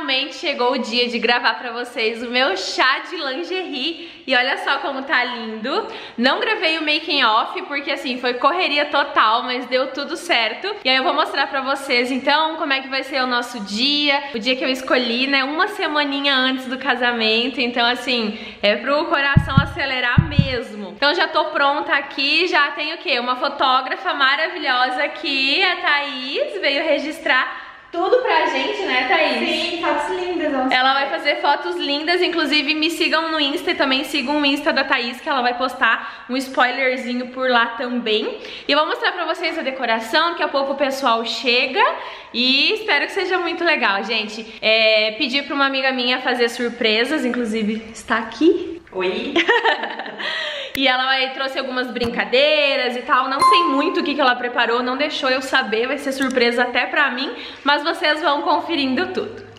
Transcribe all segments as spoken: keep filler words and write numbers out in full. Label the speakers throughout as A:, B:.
A: finalmente chegou o dia de gravar pra vocês o meu chá de lingerie. E olha só como tá lindo. Não gravei o making off porque assim, foi correria total, mas deu tudo certo. E aí eu vou mostrar pra vocês então como é que vai ser o nosso dia. O dia que eu escolhi, né, uma semaninha antes do casamento. Então assim, é pro coração acelerar mesmo. Então já tô pronta aqui, já tenho o quê? Uma fotógrafa maravilhosa aqui, a Thaís, veio registrar tudo pra gente, né, Thaís?
B: Sim, fotos lindas. Nossa.
A: Ela vai fazer fotos lindas, inclusive me sigam no Insta e também sigam o Insta da Thaís, que ela vai postar um spoilerzinho por lá também. E eu vou mostrar pra vocês a decoração, daqui a pouco o pessoal chega e espero que seja muito legal, gente. É, pedi pra uma amiga minha fazer surpresas, inclusive está aqui.
B: Oi!
A: E ela vai, trouxe algumas brincadeiras e tal, não sei muito o que, que ela preparou, não deixou eu saber, vai ser surpresa até pra mim, mas vocês vão conferindo tudo.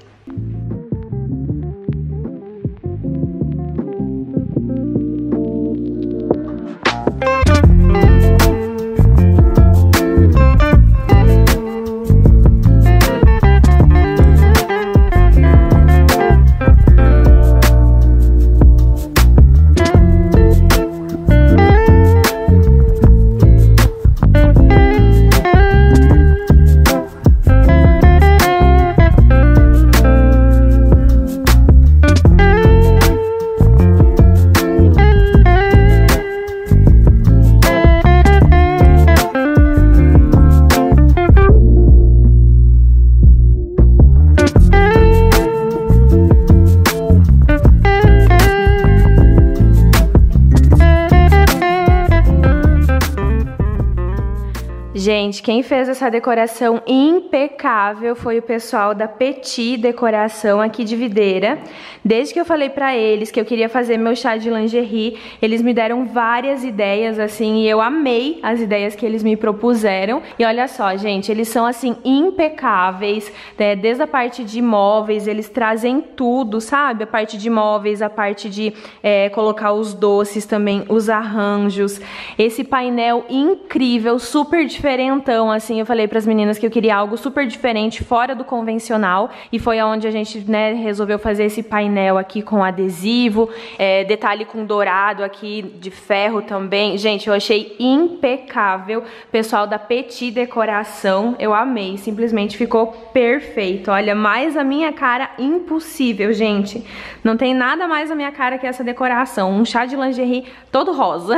A: Gente, quem fez essa decoração impecável foi o pessoal da Petit Decoração aqui de Videira. Desde que eu falei pra eles que eu queria fazer meu chá de lingerie, eles me deram várias ideias, assim, e eu amei as ideias que eles me propuseram. E olha só, gente, eles são, assim, impecáveis, né? Desde a parte de móveis, eles trazem tudo, sabe? A parte de móveis, a parte de é, colocar os doces também, os arranjos. Esse painel incrível, super diferente. Diferentão, assim, eu falei para as meninas que eu queria algo super diferente, fora do convencional, e foi aonde a gente, né, resolveu fazer esse painel aqui com adesivo, é, detalhe com dourado aqui de ferro também. Gente, eu achei impecável. Pessoal da Petit Decoração, eu amei, simplesmente ficou perfeito. Olha, mais a minha cara impossível, gente. Não tem nada mais a minha cara que essa decoração. Um chá de lingerie todo rosa.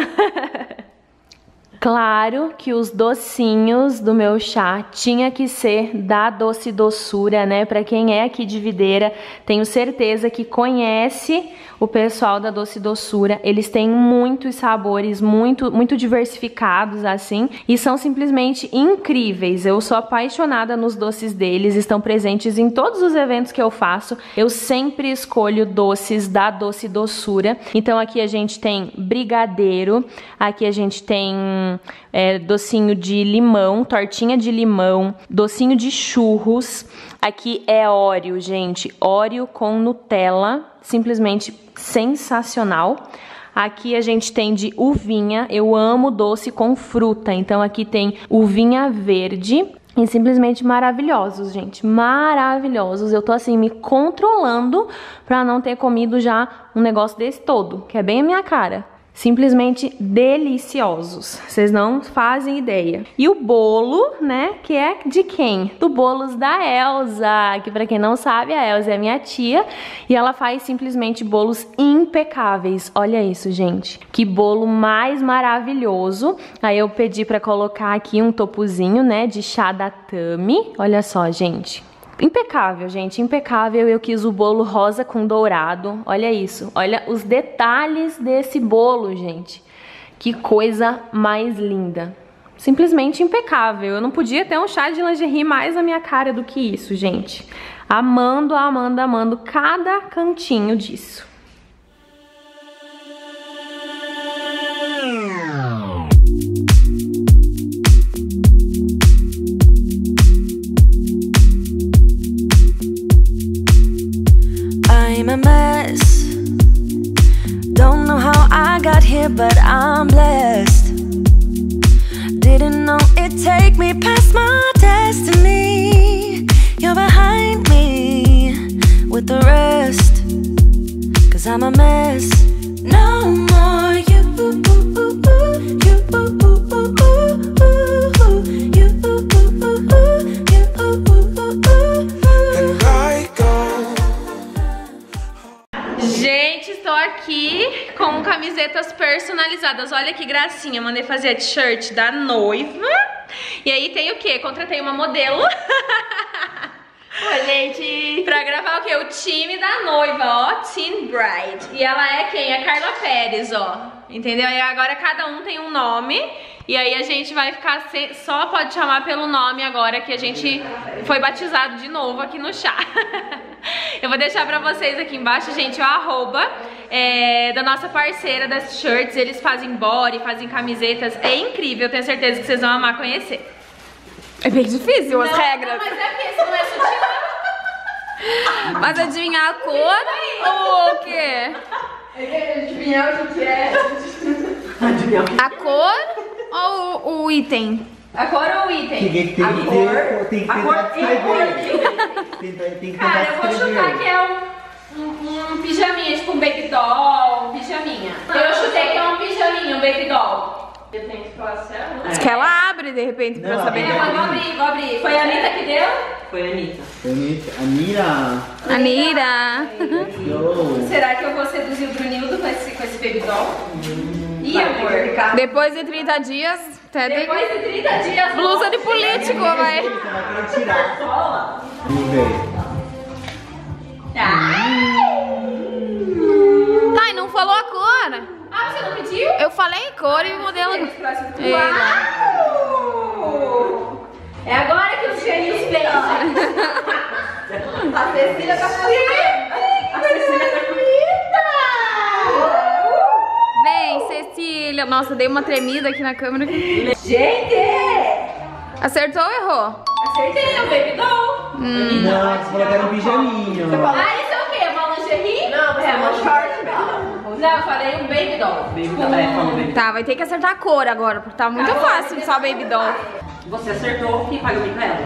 A: Claro que os docinhos do meu chá tinha que ser da Doce Doçura, né? Pra quem é aqui de Videira, tenho certeza que conhece o pessoal da Doce Doçura. Eles têm muitos sabores, muito, muito diversificados, assim, e são simplesmente incríveis. Eu sou apaixonada nos doces deles, estão presentes em todos os eventos que eu faço. Eu sempre escolho doces da Doce Doçura. Então aqui a gente tem brigadeiro, aqui a gente tem É, docinho de limão, tortinha de limão, docinho de churros. Aqui é Oreo, gente, Oreo com Nutella, simplesmente sensacional. Aqui a gente tem de uvinha, eu amo doce com fruta, então aqui tem uvinha verde. E simplesmente maravilhosos, gente, maravilhosos. Eu tô assim me controlando pra não ter comido já um negócio desse todo, que é bem a minha cara. Simplesmente deliciosos, vocês não fazem ideia. E o bolo, né, que é de quem? Do Bolos da Elza, que pra quem não sabe, a Elza é minha tia e ela faz simplesmente bolos impecáveis. Olha isso, gente, que bolo mais maravilhoso. Aí eu pedi pra colocar aqui um topozinho, né, de chá da Tami. Olha só, gente. Impecável, gente, impecável. Eu quis o bolo rosa com dourado. Olha isso, olha os detalhes desse bolo, gente. Que coisa mais linda. Simplesmente impecável. Eu não podia ter um chá de lingerie mais na minha cara do que isso, gente. Amando, amando, amando cada cantinho disso.
C: I'm a mess. Don't know how I got here, but I'm blessed. Didn't know it'd take me past my destiny. You're behind me with the rest, 'cause I'm a mess. No more you, you, you,
A: Gente, estou aqui com camisetas personalizadas. Olha que gracinha, mandei fazer a t-shirt da noiva. E aí tem o quê? Contratei uma modelo.
B: Oi, gente!
A: Pra gravar o quê? O time da noiva, ó, Team Bride. E ela é quem? A Carla Pérez, ó. Entendeu? E agora cada um tem um nome. E aí a gente vai ficar, se... só pode chamar pelo nome agora que a gente foi batizado de novo aqui no chá. Eu vou deixar pra vocês aqui embaixo, gente, o arroba é, da nossa parceira das shirts. Eles fazem body, fazem camisetas. É incrível, eu tenho certeza que vocês vão amar conhecer.
B: É bem difícil
A: não,
B: as regras.
A: Não, mas é porque isso não é sutiã.
B: Mas adivinhar a cor ou o quê?
D: Adivinhar o que é.
B: A cor ou o, o item?
A: A cor ou o item?
E: Tem que
A: a
E: ter,
A: cor.
E: tem que
A: a cor
E: tem, tem que
A: Cara, eu vou chutar que é um, um, um pijaminha, tipo um baby doll, um pijaminha. Eu chutei que é um pijaminha, um baby doll. Eu tenho que falar sério?
B: Diz que ela abre de repente pra eu
E: Não,
B: saber.
A: É, mas vou abrir, vou abrir. Foi a Anitta que deu?
D: Foi a Anitta.
E: Anira.
B: Anira.
E: Yo.
A: Será que eu vou seduzir o Brunildo com esse, com esse baby doll? Ih, amor.
B: Depois de trinta dias, até tem
A: Depois de trinta dias.
B: blusa de político, vai.
E: Você vai querer tirar. Vamos ver.
B: Tá, e não falou a cor.
A: Ah, você não pediu?
B: Eu falei cor e o modelo. É.
A: Uau! É agora que os gênios pensam.
D: A Cecília tá fazendo. A Cecília tá
B: Vem, Cecília. Nossa, dei uma tremida aqui na câmera.
A: Gente!
B: Acertou ou errou?
A: Acertei, é o baby doll.
B: Hum.
E: Não, você falou que era um pijaminho.
A: Ah, isso é o quê? Uma lingerie?
D: Não, é uma short, não.
A: Não, eu falei um baby doll.
D: Baby doll, é, falou baby.
B: Tá, vai ter que acertar a cor agora, porque tá muito fácil só baby doll.
D: Você acertou, quem paga o bico é ela.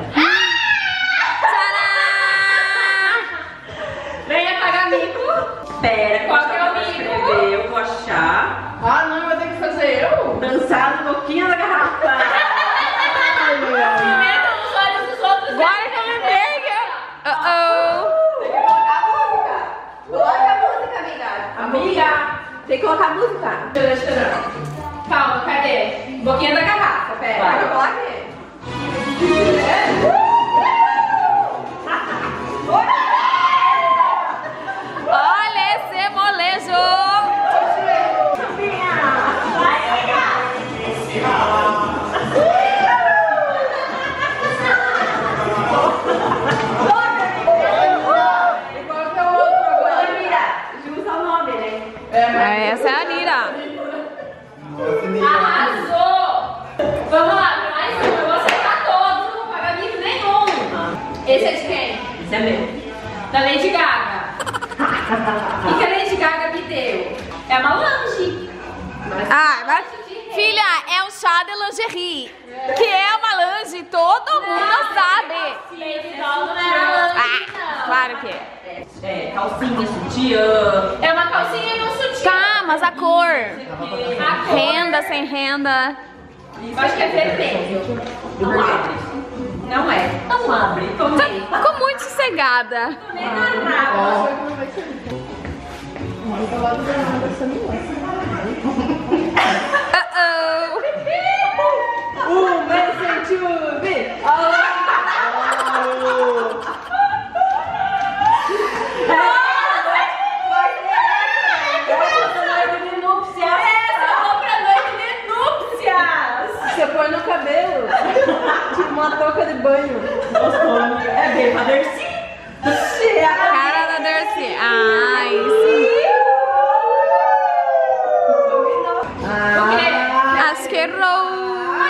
B: Tcharam!
A: Venha pagar mico.
D: Pera,
A: Qual que é o mico?
D: Eu vou achar. Ah, não, vai ter que fazer eu?
A: Dançar no boquinha da garrafa. Pimenta nos olhos dos outros.
B: Agora que eu me pega! Uh-oh!
D: Tem que colocar a música. Coloca a música, amiga.
A: Amiga,
D: Tem que colocar a música.
A: calma, cadê? Boquinha da garrafa, pera.
D: Vai, eu vou lá aqui.
B: Olha esse molejo! Essa é a Anira.
A: Arrasou! Vamos lá, mais um. Eu vou acertar todos, não vou pagar mico nenhum. Esse é de quem?
D: Esse é meu.
A: Da Lady Gaga. O que a Lady Gaga me deu? É uma lange.
B: Ah, mas, filha, é um chá de lingerie. Que é uma lange, todo mundo sabe.
A: Lady Gaga não era lange,
B: Ah,
A: não.
B: claro que é.
D: É, calcinha, sutiã.
A: É uma calcinha e um sutiã.
B: Tá, mas a cor.
A: A cor,
B: Renda, sem renda.
A: eu acho que é vermelho.
D: Não abre.
A: Não é.
D: Não abre.
A: Tomei.
B: Ficou muito sossegada.
A: Tomei na raba.
B: Uh-oh.
D: Um, dois, two, three.
A: Você põe no cabelo.
D: Tipo uma touca de banho. É bem pra Dercy.
B: Cara da Darcy. Ai, sim. Acho que errou.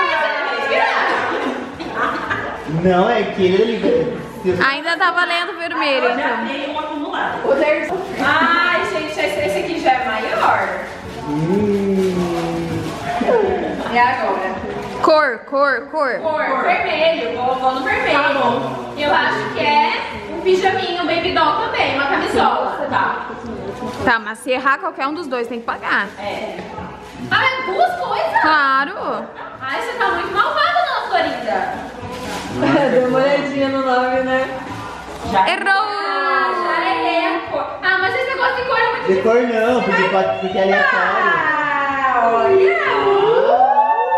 E: Não, é que ele...
B: Ainda tá valendo vermelho, então.
D: Tem um acumulado.
A: Ai, gente, esse aqui já é maior.
E: Hum.
A: E agora?
B: Cor, cor, cor.
A: Cor, vermelho. Vou, vou no vermelho.
D: Tá bom.
A: Eu acho que é um pijaminho, um baby doll também. Uma camiseta
B: Tá, mas se errar qualquer um dos dois tem que pagar.
D: É.
B: Ah, é duas coisas? Claro. Ai, você tá muito malvada, dona Florinda.
D: Deu uma olhadinha no nome, né?
E: Já.
B: Errou.
D: Ah, já errei a cor.
B: Ah, mas esse negócio de cor é muito
E: De cor não, porque, pode, porque é aleatório.
D: Ah, olha.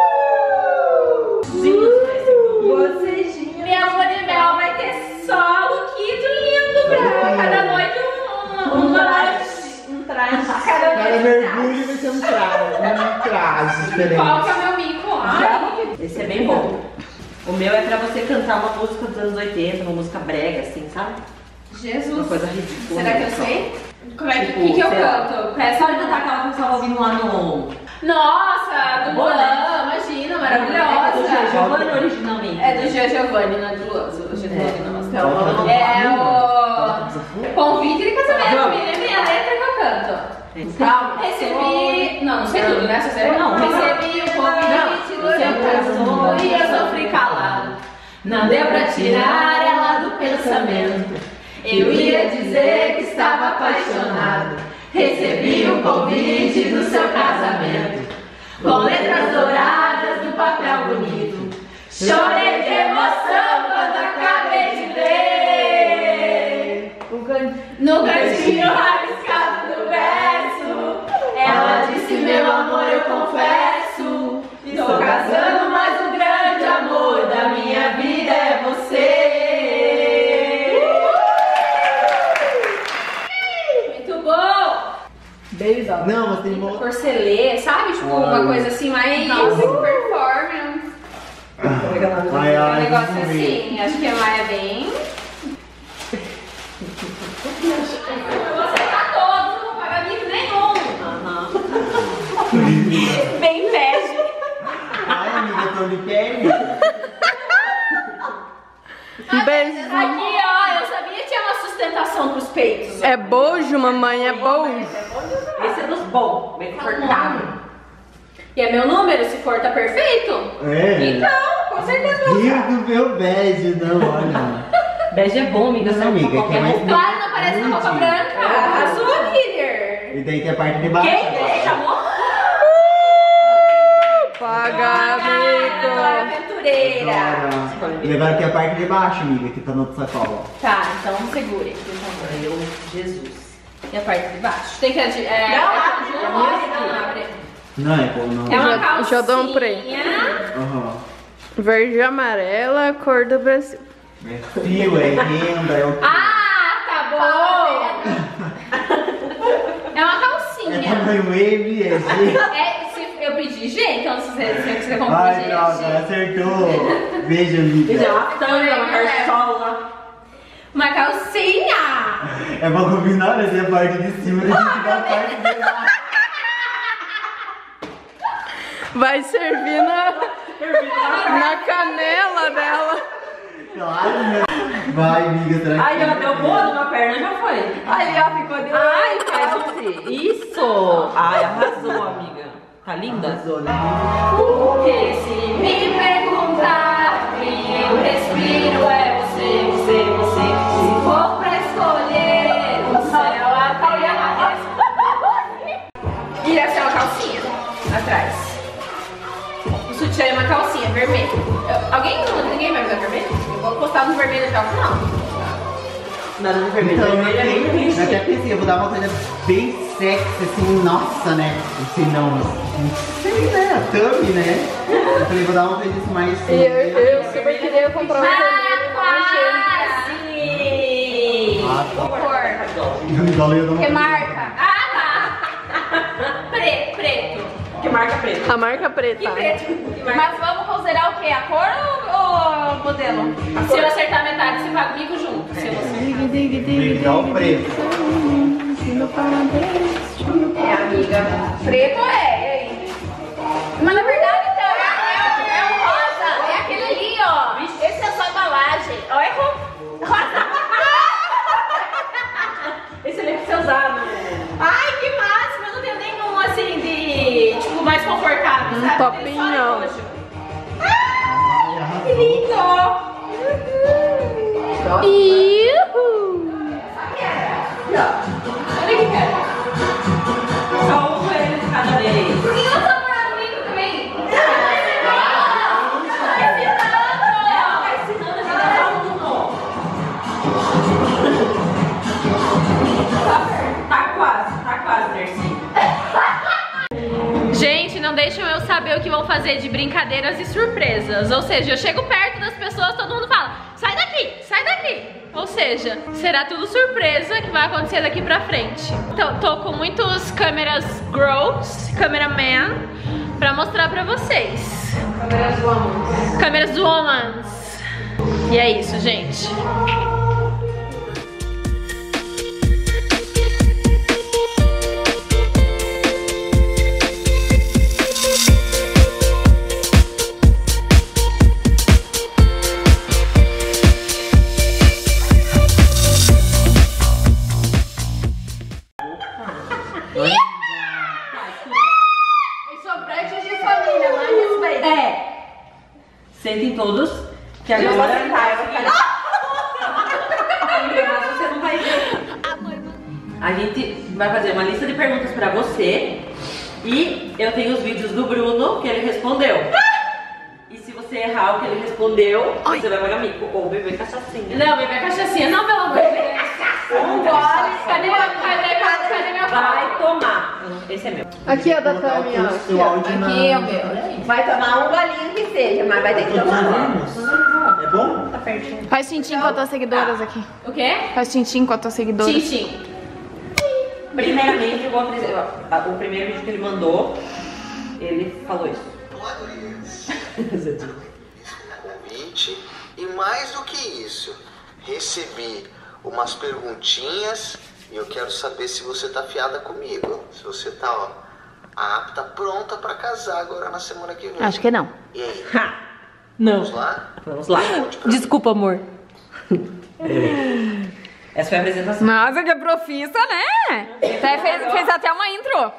D: Bocejinha.
B: Minha lua de mel vai ter só lookito lindo pra cada noite um, um, traje.
D: Um traje.
B: Cada
E: Cada
B: noite.
E: mergulho vai ser um traje, um traje diferente.
B: Qual que é o meu mico? Ai.
D: Esse é bem bom. O meu é pra você cantar uma música dos anos oitenta, uma música brega, assim, sabe? Uma
B: Jesus.
D: coisa ridícula.
B: Será que eu sei? Como é que,
D: Tipo,
B: que, que eu
D: sei lá.
B: canto? Peça
D: Sabe cantar aquela que eu estava ouvindo lá no...
B: Nossa, do
D: Boa,
B: Luan,
D: né?
B: imagina,
D: É do
B: maravilhosa.
D: Giovanni originalmente.
B: É do Gia Giovanni, não é do Luan. Do Giovanni, não.
E: Então,
B: É o convite de casamento, me lembrem a letra que eu canto.
D: Calma.
B: Recebi. Não, não sei tudo, né? Só sei.
D: Não,
B: Recebi o convite do
D: Não,
B: seu casamento e eu sofri calado. Não deu pra tirar ela do pensamento. Eu ia dizer que estava apaixonado. Recebi o convite do seu casamento, com letras douradas no papel bonito. Chorei de emoção quando acabei de ler. No cantinho rabiscado do verso, ela disse: meu amor, eu confesso, estou casando, mas o grande amor da minha vida é você. Muito bom!
D: Beijo.
E: Não, mas tem bom.
B: Porcelê, sabe? Tipo, uma coisa assim, mais performance.
E: Ai,
B: Um
E: ai,
B: negócio
E: vamos ver.
B: assim, acho que ela é bem. Eu vou acertar todos, não vou pagar mico nenhum. Bem bege.
E: Ai, amiga, tô de pé.
F: Beijo.
B: Aqui, ó, eu sabia que tinha uma sustentação pros peitos.
F: É bojo, mamãe, é bojo.
D: Esse é dos bons, bem confortável.
B: E é meu número, se for, tá perfeito?
E: É.
B: Então, com certeza vou
E: Rio
B: usar.
E: do meu beijo, não, olha.
D: Bege é bom, amiga.
E: Não,
D: Serve
E: amiga,
D: pra
E: que é
D: qualquer
E: mais
D: roupa.
B: Claro, não parece uma roupa branca. Arrasou, líder.
E: E daí tem a parte de baixo.
B: Quem deixa, amor?
F: Paga,
B: Agora,
F: amigo.
B: aventureira.
E: Agora, e agora tem a parte de baixo, amiga, que tá na outra sacola.
B: Tá, então segure, por favor.
D: Eu, Jesus.
B: E a parte de baixo? Tem que adi- é,
D: Não,
B: é
D: abre,
B: tudo
D: não,
B: junto?
D: abre.
B: Não, abre.
E: Não, é bom, não.
B: É uma
F: Já-
B: calcinha.
F: já dou um pre.
E: Aham.
F: Verde e amarela, cor do Brasil.
E: É fio, é renda, é o quê?
B: Ah, tá bom. É uma
E: É
B: calcinha.
E: tamanho M, é G.
B: É, se eu pedi G, então se você, se você comprar
E: Ai,
B: G,
E: droga,
B: G.
E: acertou. Beijo, amiga.
D: Beijo é uma tanga, uma carçola.
B: Uma calcinha.
E: É pra combinar, né? Tem a parte de cima e a gente dá a parte de baixo.
F: Vai servir na, na canela dela.
E: Claro, né? Vai, amiga, tranquilo.
D: Ai, ela deu boa numa perna, já foi.
B: Ai, ó, ficou de
D: Ai, faz isso. Ai, arrasou, amiga. Tá linda?
E: Arrasou, né?
B: Porque se me perguntar quem eu respiro é você, você, você. Se for pra escolher o céu, a terra. E essa é uma calcinha atrás. O sutiã é uma calcinha vermelha. Eu- Alguém, ninguém vai usar vermelho? Eu vou postar no vermelho até o final.
D: Nada de vermelho.
E: Então, eu,
D: vermelho é bem
E: eu
D: triste.
E: até pensei, eu vou dar uma coisa bem sexy, assim, nossa, né? Assim, não, não sei, né? A thumb, né? Eu falei, vou dar uma coisa assim mais...
F: E eu, eu super queria comprar um vermelho,
B: Ah,
F: mas
B: quase!
E: Ah, tá.
B: Cor.
E: Igual eu não...
B: Que marca? Ah, tá! Preto, preto.
D: Que marca preta.
F: a marca
B: Que
F: preta.
B: preto. Mas vamos considerar o quê? A cor ou ou o modelo? Se eu acertar metade, você paga comigo junto. Se você...
E: Igual o preto.
B: É, amiga. Preto é, e aí? Mas na verdade, então, é, é, é o rosa. É aquele ali, ó. Esse é a sua embalagem. Ó, é ro- rosa.
D: Esse ali é pra você usar, né?
B: Ai, que máximo. Eu não tenho nenhum, assim, de... Tipo, mais confortável,
F: Um
B: sabe?
F: topinho.
B: Eu tenho só de roxo. Ai, que lindo.
F: Iuhu!
B: Olha que cara.
D: Só um coelho de cada vez.
B: Por que não tá morando comigo também?
D: Tá quase, tá quase, Dercy.
A: Gente, não deixam eu saber o que vão fazer de brincadeiras e surpresas. Ou seja, eu chego perto das pessoas, todo mundo fala, sai daqui, sai daqui. Ou seja, será tudo surpresa que vai acontecer daqui pra frente. Então, tô com muitos câmeras girls, cameraman, pra mostrar pra vocês.
F: Câmeras woman.
A: Câmeras womans. E é isso, gente.
D: Sentem todos, que agora vai ficar. Mas você não vai ver. A gente vai fazer uma lista de perguntas pra você e eu tenho os vídeos do Bruno que ele respondeu. E se você errar o que ele respondeu, Oi. você vai pagar mico ou beber cachaçinha.
A: Não, beber cachaçinha, não, pelo amor de Deus. Não pode. Cadê meu cadê, cadê meu
D: Vai tomar. Esse é meu.
F: Aqui é da Tami, ó.
E: Seu áudio
F: Aqui é o meu.
G: Vai tomar um golinho que seja, mas vai ter que tomar.
E: É bom?
D: Tá pertinho.
F: Faz tintim com as tuas seguidoras aqui.
A: O quê?
F: Faz tintim com as tuas seguidoras.
A: Tintim.
D: Primeiramente, eu vou apresentar. O primeiro vídeo que ele mandou, ele falou isso.
H: Convite. E mais do que isso, recebi umas perguntinhas e eu quero saber se você tá afiada comigo. Se você tá, ó, apta, pronta pra casar agora na semana que vem.
F: Acho que não.
H: E aí?
D: Não.
H: Vamos lá?
D: Vamos lá.
A: Desculpa, amor.
D: Essa foi a apresentação.
F: Nossa, que profissa, né? Até fez, fez até uma intro.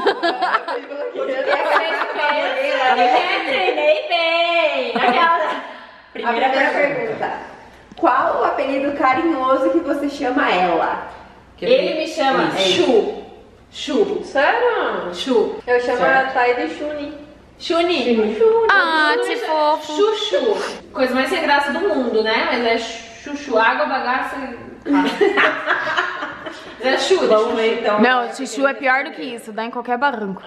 A: Treinei bem. Aquela...
D: Primeira,
G: A primeira
D: pergunta.
G: pergunta. Qual o apelido carinhoso que você chama ela?
D: Que eu
A: Ele
D: vi.
A: me chama
D: Isso.
A: Chu. Chu.
F: Sério?
A: Chu.
F: Eu chamo
D: Certo.
F: a Thay de Chuni.
A: Chuni.
F: Ah,
A: Chuni
F: que
A: me chama
F: fofo.
A: Chuchu. Coisa mais sem graça do mundo, né? Mas é chuchu. Água, bagaça. Mas é chu.
D: Vamos ver então.
F: Não, chuchu é pior do que isso, dá em qualquer barranco.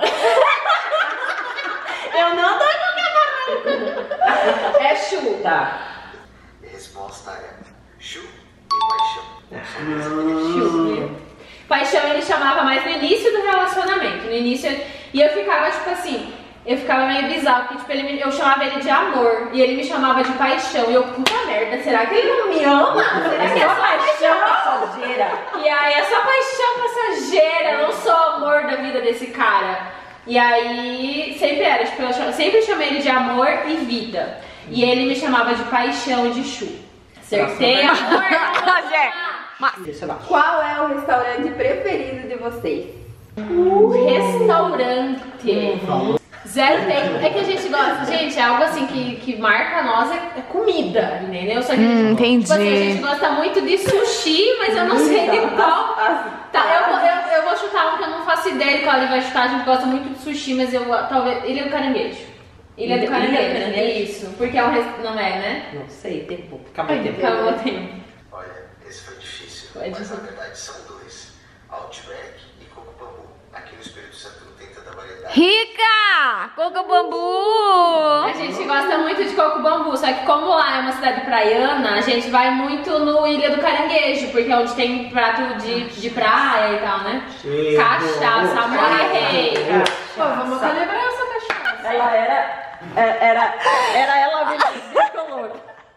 A: Eu não dou qualquer barranco. É chu.
D: Tá.
H: Resposta é chu e paixão.
A: Paixão ele chamava mais no início do relacionamento. No início. E eu ficava tipo assim. Eu ficava meio bizarro, porque tipo, ele me- eu chamava ele de amor e ele me chamava de paixão. E eu, puta merda, será que ele não me ama? Será que é só paixão passageira? E aí é só paixão passageira, eu não sou o amor da vida desse cara. E aí sempre era, tipo, eu cham- sempre chamei ele de amor e vida. E ele me chamava de paixão e de chu. Acertei, amor.
D: Deixa lá.
G: Qual é o restaurante preferido de vocês?
A: O restaurante. Zero tempo. É que a gente gosta, gente, é algo assim que, que marca nós é, é comida, entendeu? Só que
F: Hum, entendi.
A: tipo assim, a gente gosta muito de sushi, mas eu não sei de qual. Tá, eu, vou- eu, eu vou chutar um que eu não faço ideia de qual ele vai chutar. A gente gosta muito de sushi, mas eu talvez. Ilha do Caranguejo. Ilha do
D: Ilha do
A: Caranguejo.
D: Caranguejo?
A: Isso, porque é um res... não é, né?
D: Não sei, tempo. Acabou o tempo.
A: Acabou o tempo.
H: Olha, esse foi difícil,
A: Foi
H: mas
A: difícil.
H: na verdade são dois. Outback e Coco Bambu. Aqui no Espírito Santo não tem tanta variedade.
F: Rica! Coco bambu!
A: A gente gosta muito de coco bambu, só que como lá é uma cidade praiana, a gente vai muito no Ilha do Caranguejo, porque é onde tem prato de, de praia e tal, né? Cachaça, amor e rei.
F: Pô, vamos celebrar essa cachaça.
D: Ela era. Era, era ela a tricolor.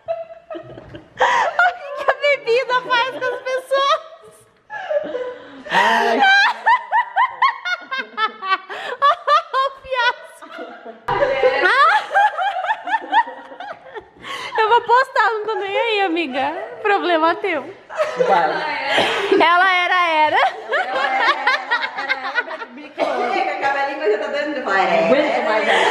F: O que a bebida faz com as pessoas?
D: Ai,
F: O fiasco. Eu vou postar, não tô nem aí, amiga. Problema teu.
D: vai.
F: Ela era, era.
G: Acaba a língua já tá dando.
D: Não aguento mais ela.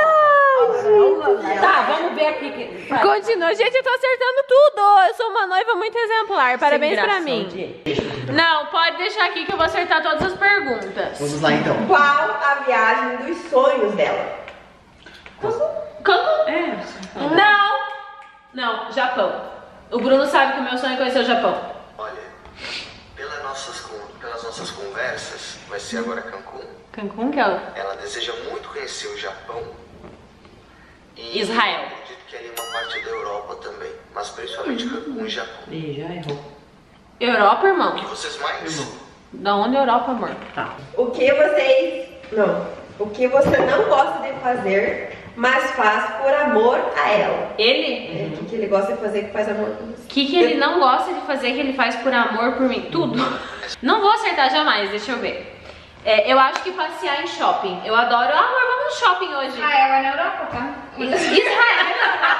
D: Tá, vamos ver aqui. Que... vai.
F: Continua. Gente, eu tô acertando tudo. Eu sou uma noiva muito exemplar. Parabéns
D: Sem
F: pra
D: graça,
F: mim.
D: Di.
A: Não, pode deixar aqui que eu vou acertar todas as perguntas.
E: Vamos lá então.
G: Qual a viagem dos sonhos dela?
A: Cancún?
D: É.
A: Não! Não, Japão. O Bruno sabe que o meu sonho é conhecer o Japão.
H: Olha, pelas nossas, con- pelas nossas conversas, vai ser agora Cancún.
A: Cancún que é o...
H: Ela deseja muito conhecer o Japão. E
A: Israel.
H: eu acredito que ali é uma parte da Europa também, mas principalmente Cancún e Japão.
D: Ih, já errou.
A: Europa,
H: O
A: irmão?
H: que vocês mais?
A: Da onde é Europa, amor?
D: Tá.
G: O que vocês... Não. O que você não gosta de fazer, mas faz por amor a ela?
A: Ele?
G: É, o que, que ele gosta de fazer que faz amor por você?
A: O que, que ele não gosta de fazer que ele faz por amor por mim? Tudo. Não vou acertar jamais, deixa eu ver. É, eu acho que passear em shopping. Eu adoro. Ah, amor, vamos no shopping hoje.
B: Israel é na Europa, tá?
A: Israel.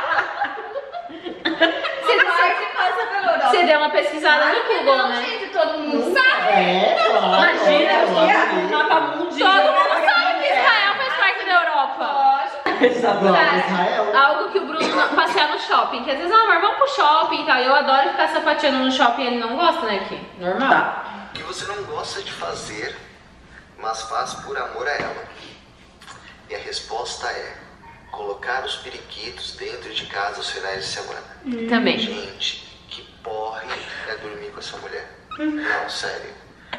B: Você vai que passa pela Europa.
A: Você deu uma pesquisada no Google,
B: Não,
A: né?
B: gente, todo mundo sabe.
E: É, claro.
D: Imagina,
E: claro.
D: o mapa mundial.
A: Todo mundo sabe que Israel faz parte da Europa.
E: Vamos, Israel.
A: Algo que o Bruno não- passear no shopping. Que às vezes, ah, amor, vamos pro shopping e tal. Eu adoro ficar sapateando no shopping e ele não gosta, né? Aqui. Normal.
D: Tá.
H: O que você não gosta de fazer, mas faz por amor a ela? E a resposta é colocar os periquitos dentro de casa aos finais de semana.
A: Também.
H: Gente, que porre é dormir com essa mulher. Não, sério.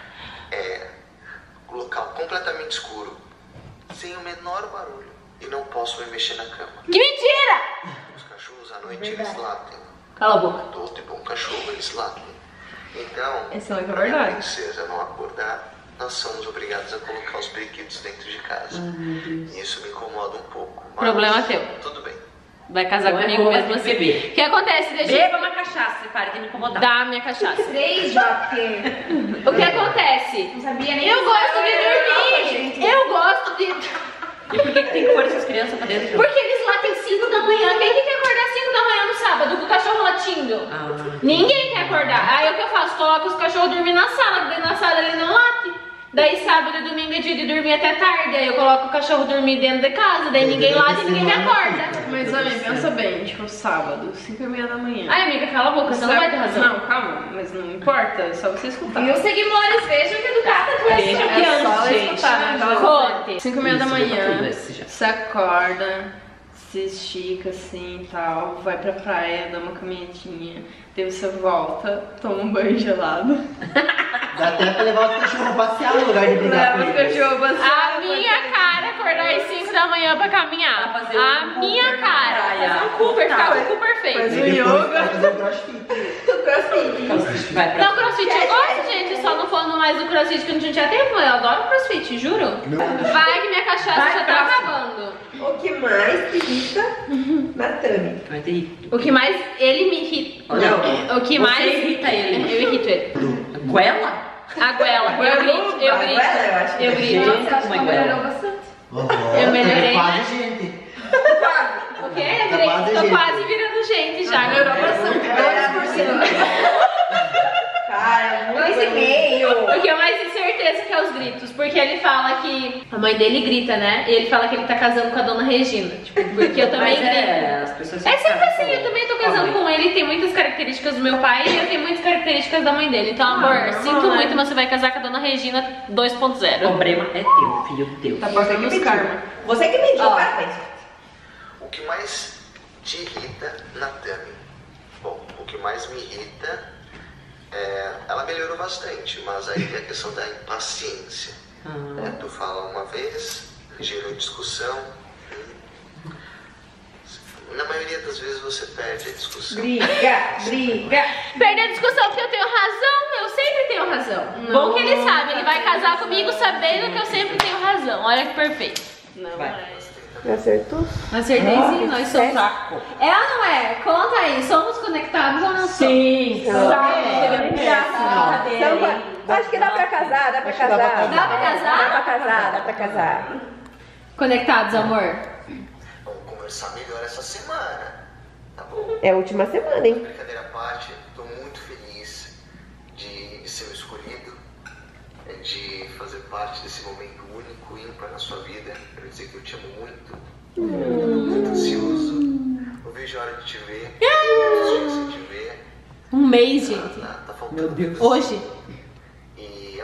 H: É local completamente escuro, sem o menor barulho. E não posso me mexer na cama.
A: Que mentira!
H: Os cachorros à noite eles latem.
A: Cala a boca.
H: Todo e bom cachorro eles latem. Então,
F: Esse não é que é
H: pra minha
F: verdade.
H: princesa não acordar, nós somos obrigados a colocar os periquitos dentro de casa. E isso me incomoda um pouco. Mas
A: Problema teu.
H: Tudo bem.
A: Vai casar
D: Não é
A: comigo
D: boa,
A: mesmo
D: tem que
A: assim.
D: beber.
A: O que acontece? Deixa
D: Beba uma cachaça, para de me incomodar.
A: Dá a minha cachaça.
B: Três já, porque
A: O que acontece?
B: não sabia nem
A: Eu
B: que
A: gosto de
B: Israel era na Europa,
A: dormir.
B: gente.
A: Eu gosto de...
D: E por que, que tem que pôr essas crianças pra dentro?
A: Porque eles latem cinco da manhã. Quem que quer acordar cinco da manhã no sábado com o cachorro latindo?
D: Ah.
A: Ninguém quer acordar. Aí o que eu faço? Coloco os cachorros dormir na sala, porque na sala ele não late. Daí sábado e domingo é dia de dormir até tarde. Aí eu coloco o cachorro dormir dentro de casa. Daí ninguém late e ninguém me acorda.
F: Mas, amiga, pensa bem, tipo, sábado, cinco e meia da manhã.
A: Ai, amiga, cala a boca, você não vai ter razão.
F: Não, calma, mas não importa, é só você escutar.
B: Meus seguidores, vejam que educada tu és.
D: Veja
F: É
D: que
F: só
D: antes, gente.
F: escutar, né? Cala a boca.
A: Conte.
F: cinco e meia da
D: Isso,
F: manhã,
D: tudo esse já.
F: você acorda, se estica assim e tal, vai pra praia, dá uma caminhadinha, daí você volta, toma um banho gelado.
E: Dá até pra levar os cachorros passear no lugar de brigar
F: Leva
E: com
F: os
E: eles.
F: cachorros passear.
A: A minha cara acordar às cinco da manhã pra caminhar.
D: Pra fazer
A: A
D: um
A: minha
D: Cooper na
A: cara.
D: praia.
A: Fazer um Cooper, ficar com o Cooper
F: Faz
A: feito.
F: um
E: E depois
F: yoga.
E: vai fazer o crossfit.
G: Crossfit.
D: Vai pra
A: Não, crossfit eu gosto, gente. Só não falando mais do crossfit que não tinha tempo. Eu adoro crossfit, juro. Vai que minha cachaça
D: Vai,
A: já tá
D: próximo.
A: acabando.
G: O que mais te irrita na Tami?
D: Vai ter ir.
A: O que mais ele me irrita.
D: Não,
A: o que
D: você
A: mais
D: irrita ele.
A: Eu irrito ele.
D: Goela?
A: A goela. Eu grito, eu
G: A
A: grito.
G: goela, eu acho que
A: Eu
G: é.
A: grito.
D: Gente,
B: Nossa, acho
D: como
B: que
D: é
B: melhorou
D: goela?
B: bastante.
A: Eu melhorei,
E: Quase
A: né?
E: gente.
A: O quê? Eu
E: Tá
A: virei-
E: quase
A: tô
E: gente.
A: quase virando gente já. Melhorou bastante.
G: Cara, dois e meio.
A: O que eu mais tenho certeza que é os gritos, porque ele fala que a mãe dele grita, né? E ele fala que ele tá casando com a dona Regina. Tipo, porque eu também
D: Mas
A: grito.
D: é, as pessoas
A: É sempre assim,
D: casam
A: eu também tô casando com ele, tem muitas características do meu pai e eu tenho muitas características da mãe dele. Então, amor,
F: normal,
A: sinto
F: né?
A: muito, mas você vai casar com a dona Regina dois ponto
D: O
A: zero.
D: problema é teu, filho de Deus.
F: Tá passando os karma.
G: Você que pediu,
A: Ó.
G: parabéns.
H: O que mais te irrita na Tami? Bom, o que mais me irrita é... Ela melhorou bastante, mas aí tem a questão da impaciência. Né? Tu fala uma vez, gerou discussão. hum, Na maioria das vezes você perde a discussão.
G: Briga, briga.
A: Perder a discussão porque eu tenho razão, eu sempre tenho razão. Bom que ele sabe, ele vai casar comigo sabendo que eu sempre tenho razão. Olha que perfeito.
F: Não,
D: Vai.
F: é.
G: Acertou?
A: Acertei sim, nós somos.
D: Saco.
A: É ou não é? Conta aí, somos conectados ou não somos?
D: Sim,
G: Então,
D: saco.
G: Então, acho que dá pra casar, dá pra
E: Acho que dá pra
G: casar.
E: casar.
A: Dá pra casar?
G: Dá pra casar, dá pra casar.
A: Conectados, amor?
H: Vamos conversar melhor essa semana, tá bom?
G: É a última semana, hein?
H: Brincadeira à parte, tô muito feliz de, de ser o escolhido, é, de fazer parte desse momento único, ímpar na sua vida. Quero dizer que eu te amo muito, tô muito ansioso, não vejo a hora de te ver, muitos dias sem te ver.
A: Um mês, gente.
H: Tá, tá faltando.
A: Hoje.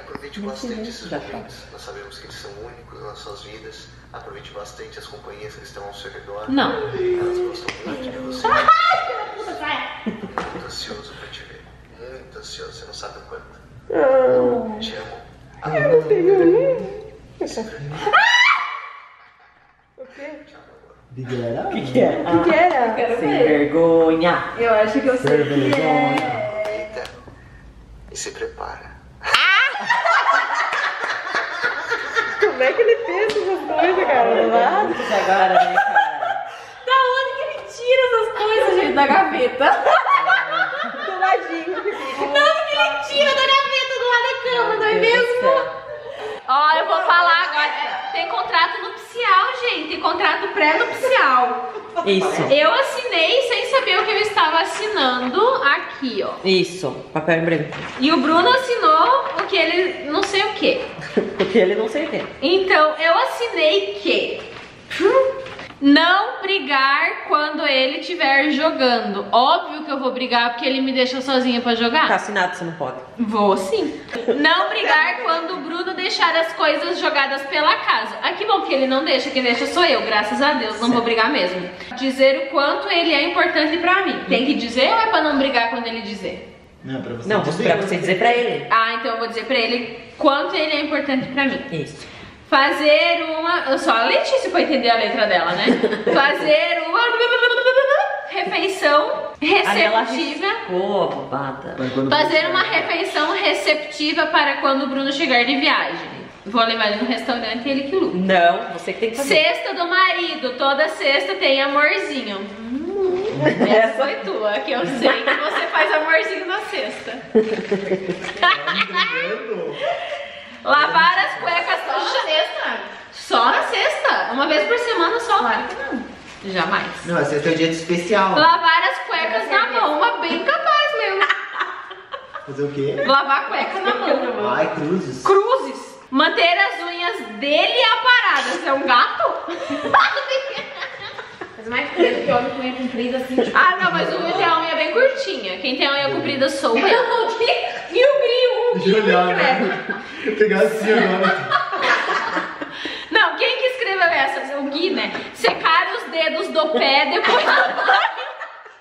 H: aproveite bastante esses momentos. Nós sabemos que eles são únicos nas suas vidas. Aproveite bastante as companhias que estão ao seu redor.
A: Não.
H: Elas gostam muito de você. Muito ansioso pra te ver. Muito ansioso, você não sabe o quanto.
G: Ah,
H: Te amo.
G: eu não tenho nem. O quê?
E: Big era?
D: O que, que é?
G: O que era?
F: Quero
D: Sem
F: ver.
D: vergonha.
F: Eu acho que eu sei o que
E: Vergonha.
F: é.
H: Eita. E se prepara.
G: Como é que ele pensa essas coisas, cara? Do lado?
D: Isso agora, né, cara?
F: Da onde que ele tira essas coisas, gente? Da gaveta.
G: Do ladinho que fica.
F: Da onde que ele tira da gaveta do lado da cama, não é mesmo?
A: Ó, eu vou falar agora. Tem contrato nupcial, gente. Tem contrato pré-nupcial.
D: Isso,
A: Eu assinei sem saber o que eu estava assinando aqui, ó.
D: isso. Papel em branco.
A: E o Bruno assinou o que ele não sei o que.
D: Porque ele não sei o que.
A: Então eu assinei que não brigar quando ele estiver jogando. Óbvio que eu vou brigar porque ele me deixa sozinha pra
D: Tá
A: jogar.
D: assinado, você não pode.
A: Vou sim. Não brigar quando o Bruno deixar as coisas jogadas pela casa. Ah, que bom que ele não deixa, quem deixa sou eu, graças a Deus, não vou brigar mesmo. Dizer o quanto ele é importante pra mim. Tem que dizer ou é pra não brigar quando ele dizer?
E: Não, pra você
D: Não, você, pra você dizer pra ele.
A: Ah, então eu vou dizer pra ele quanto ele é importante pra mim.
D: Isso.
A: Fazer uma... Só a Letícia pra entender a letra dela, né? Fazer uma refeição receptiva.
D: Pô, bobada.
E: Mas quando
A: Fazer
E: você-
A: uma refeição receptiva para quando o Bruno chegar de viagem. Vou levar ele no restaurante e ele que luta.
D: Não, você que tem que fazer.
A: Sexta do marido. Toda sexta tem amorzinho. Hum, essa foi tua, que eu sei que você faz amorzinho na sexta. Lavar as cuecas
F: Só na sexta?
A: Só na sexta? Uma vez por semana só? Claro que não. Jamais.
E: Não, esse é o teu dia de especial.
A: Lavar as cuecas na mão, mas bem capaz mesmo.
E: Fazer o quê?
A: Lavar a cueca na mão.
E: Ai, cruzes.
A: Cruzes. Manter as unhas dele aparadas. É um gato?
F: Mas mais preto que homem com unha comprida assim. Tipo...
A: Ah, não, mas o meu tem a unha bem curtinha. Quem tem a unha comprida sou eu. E o Gri, o Gui,
E: Deixa eu olhar,
A: o
E: né? Pegar assim agora.
A: Não, quem que escreveu essa? O Gui, né? Secar os dedos do pé depois do banho.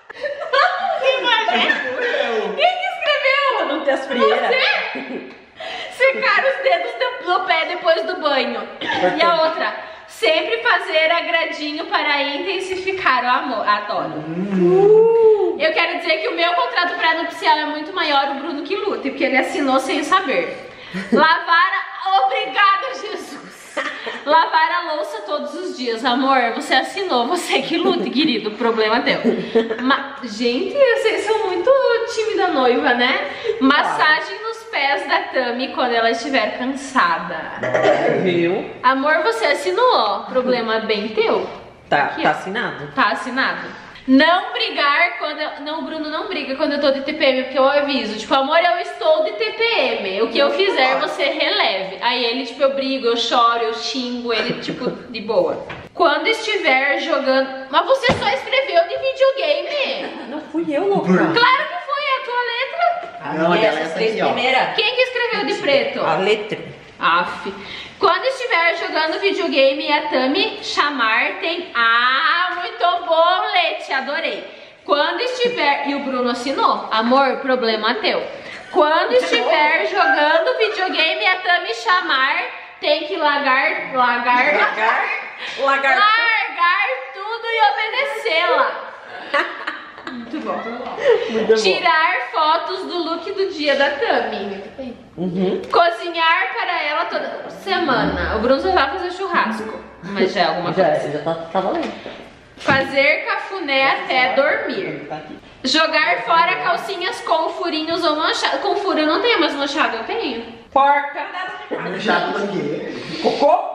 A: Quem que escreveu?
D: Não ter as frieiras.
A: Você? Secar os dedos do, do pé depois do banho. E a outra, sempre fazer agradinho para intensificar o amor. Adoro. Uh. Eu quero dizer que o meu contrato pré-nupcial é muito maior o Bruno que luta, porque ele assinou sem saber. Lavar a... Obrigada, Jesus. Lavar a louça todos os dias. Amor, você assinou, você que luta, querido. O problema é teu. Ma... Gente, vocês são muito time da noiva, né? Massagem nos pés da Tami quando ela estiver cansada.
D: Viu?
A: Amor, você assinou. Problema bem teu.
D: Tá,
A: Aqui,
D: tá
A: ó.
D: assinado?
A: Tá assinado. Não brigar quando eu... Não, o Bruno não briga quando eu tô de T P M, porque eu aviso. Tipo, amor, eu estou de T P M. O que eu fizer, você releve. Aí ele, tipo, eu brigo, eu choro, eu xingo ele, tipo, de boa. Quando estiver jogando... Mas você só escreveu de videogame.
D: Não fui eu, louca.
A: Claro que foi a tua letra.
D: A
E: Não,
D: minha,
E: dela é
D: essas
E: essa
D: três
E: aqui, ó.
D: primeiras.
A: Quem que escreveu de preto?
D: A letra.
A: Aff. Quando estiver jogando videogame e a Tami chamar, tem... Ah, muito bom, Leti, adorei. Quando estiver... E o Bruno assinou. Amor, problema teu. Quando estiver jogando videogame e a Tami chamar, tem que largar... Largar...
D: Lagar. Lagar.
A: Largar tudo e obedecê-la. Muito bom.
D: Muito bom.
A: Tirar fotos do look do dia da Tami.
D: Uhum.
A: Cozinhar para ela toda semana. O Bruno só vai fazer churrasco, mas já é alguma
D: Já,
A: coisa.
D: já tá, tá valendo.
A: Fazer cafuné até dormir.
D: Tá aqui.
A: Jogar fora calcinhas com furinhos ou manchado. Com furo eu não tenho, mas manchado eu tenho.
D: Porca.
E: Um chato do quê?
D: Cocô.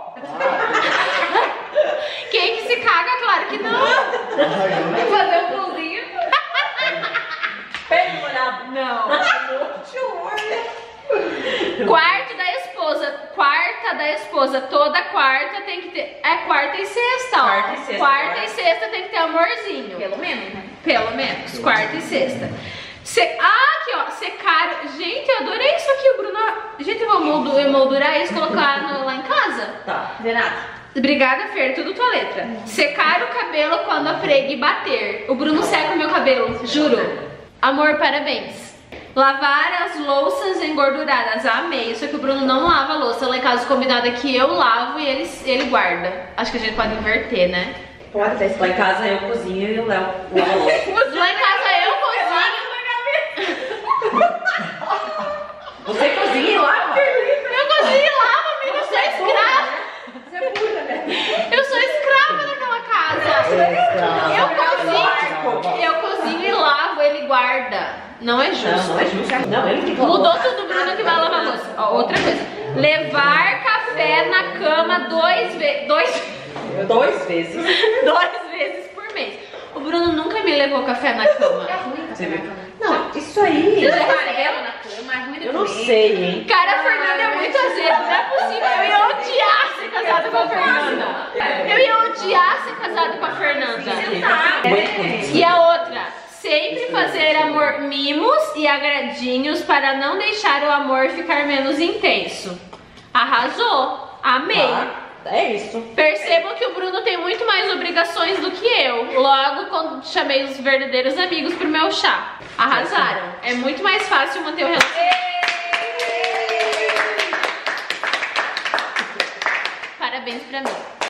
A: Quem que se caga? Claro que não. Fazer um pãozinho.
D: Pega molhado.
A: Não. Quarto da esposa. Quarta da esposa. Toda quarta tem que ter. É quarta e sexta, ó.
D: Quarta e sexta,
A: Quarta
D: quarta.
A: e sexta tem que ter amorzinho.
F: Pelo menos, né?
A: Pelo menos. Quarta e sexta.
B: Se... Ah, aqui ó, secar. Gente, eu adorei isso aqui, o Bruno. Gente, eu vou moldu... emoldurar isso e colocar no... lá em casa.
D: Tá, Renata.
B: Obrigada, Fer, tudo tua letra. Secar o cabelo quando a pregue bater. O Bruno seca o meu cabelo, juro. Amor, parabéns. Lavar as louças engorduradas. Amei. Só que o Bruno não lava a louça. Lá em casa o combinado é que eu lavo e ele, ele guarda. Acho que a gente pode inverter, né?
G: Pode ser.
D: Lá em casa eu cozinho e o Léo lava a louça.
B: Lá em casa eu cozinho.
D: Você cozinha e lava?
B: Eu cozinho e lavo, amiga. Eu sou escrava. Eu sou escrava daquela casa. Eu cozinho, eu cozinho e lavo, ele guarda. Não é justo.
D: Não, não é justo. Não, ele tem que lavar.
B: Mudou tudo, Bruno que vai lavar a louça. Ó, outra coisa. Levar café na cama dois vezes. Dois...
D: Dois vezes.
B: Dois vezes por mês. O Bruno nunca me levou café na cama.
D: Você viu? Não, isso aí.
B: Você já recebeu na cama? É ruim de
D: Eu não
B: comer.
D: sei, hein?
B: Cara, a Fernanda é muito azedo, não é possível. Eu ia odiar ser casada com a Fernanda. Eu ia odiar ser casada com a Fernanda. E a outra, sempre fazer amor mimos e agradinhos para não deixar o amor ficar menos intenso. Arrasou, amei.
D: Ah, é isso.
B: Percebam que o Bruno tem muito mais obrigações do que eu. Logo, quando chamei os verdadeiros amigos pro meu chá. Arrasaram. É muito mais fácil manter o relacionamento. Parabéns pra mim.